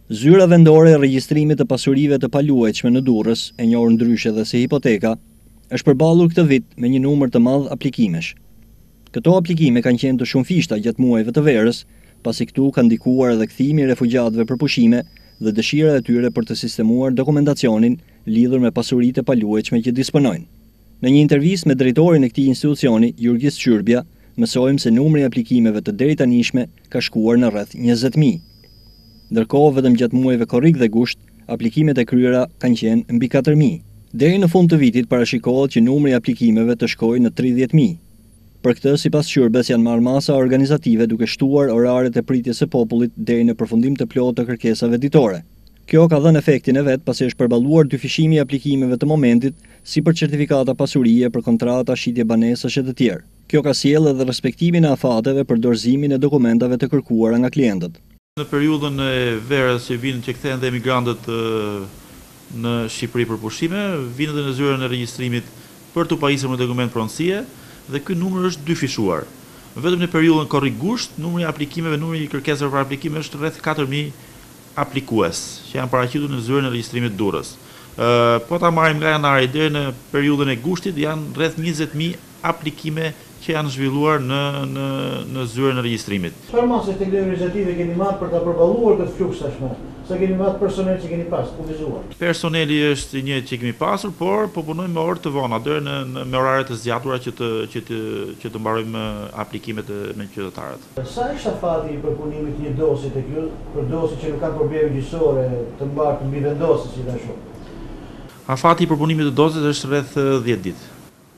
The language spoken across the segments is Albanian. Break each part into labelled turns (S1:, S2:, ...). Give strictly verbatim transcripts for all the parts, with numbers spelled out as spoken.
S1: Zyra vendore e regjistrimit të pasurive të paluajtshme në Durrës, e njohur ndryshe dhe si hipoteka, është përballur këtë vit me një numër të madh aplikimesh. Këto aplikime kanë qenë të shumëfishta gjatë muajve të verës, pasi këtu ka ndikuar edhe kthimi i refugjatëve për pushime dhe dëshira e tyre për të sistemuar dokumentacionin lidhur me pasuritë e paluajtshme që disponojnë. Në një intervistë me drejtorin e këtij institucioni, Jurgis Qyrbja, mësojmë se numri i aplikimeve të deritanishme ka shkuar në rreth njëzet mijë. Ndërkohë, vetëm gjatë muajve korrik dhe gusht, aplikimet e kryera kanë qenë mbi katër mijë. Deri në fund të vitit parashikohet që numri i aplikimeve të shkojë në tridhjetë mijë. Për këtë, sipas Qyrbes, janë marrë masa organizative duke shtuar oraret e pritjes së popullit deri në përfundim të plotë të kërkesave ditore. Kjo ka dhënë efektin e vet pasi është përballuar dyfishimi i aplikimeve të momentit, si për certifikata pasurie, për kontrata, shitje banesash e të tjerë. Kjo ka sjellë edhe respektimin e afateve për dorëzimin e dokumentave të kërkuara nga klientët.
S2: Në periudhën e verës që vinë që kthehen dhe emigrantët në Shqipëri për pushime, vinë dhe në zyrën e regjistrimit për të pajisur me dokument pronësie dhe ky numër është dyfishuar. Vetëm në periudhën korrik gusht, numri i aplikimeve, numri i kërkesave për aplikime është rreth katër mijë aplikues që janë paraqitur në zyrën e regjistrimit Durrës. Po ta marrim nga janari deri në periudhën e gushtit, janë rreth njëzet mijë aplikime që janë zhvilluar në në në zyrën e regjistrimit.
S3: Çfarë masë teknologjative keni marrë për ta përballuar këtë fluks tashmë? Sa keni marrë personel që keni pas kufizuar?
S2: Personeli është i njëjtë që kemi pasur, por po punojmë me orë të vona deri në, në me orare të zgjatura që të që të që të mbarojmë aplikimet me qytetarët.
S3: Sa është afati i përpunimit një dosje tek ju, për dosje që nuk kanë probleme gjyqësore të mbartë mbi vendosje si tash?
S2: Afati i përpunimit të dosjes është rreth dhjetë ditë.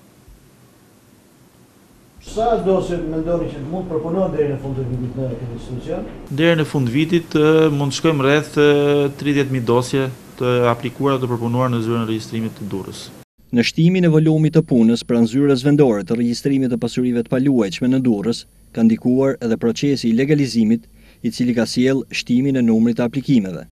S3: Sa dosje mendoni që mund përpunohen deri në fund të vitit në këtë institucion?
S2: Deri në fund vitit mund të shkojmë rreth tridhjetë mijë dosje të aplikuara të përpunuar në zyrën e regjistrimit të Durrës.
S1: Në shtimin e volumit të punës pranë zyrës vendore të regjistrimit të pasurive të paluajtshme në Durrës, ka ndikuar edhe procesi i legalizimit, i cili ka sjellë shtimin e numrit të aplikimeve.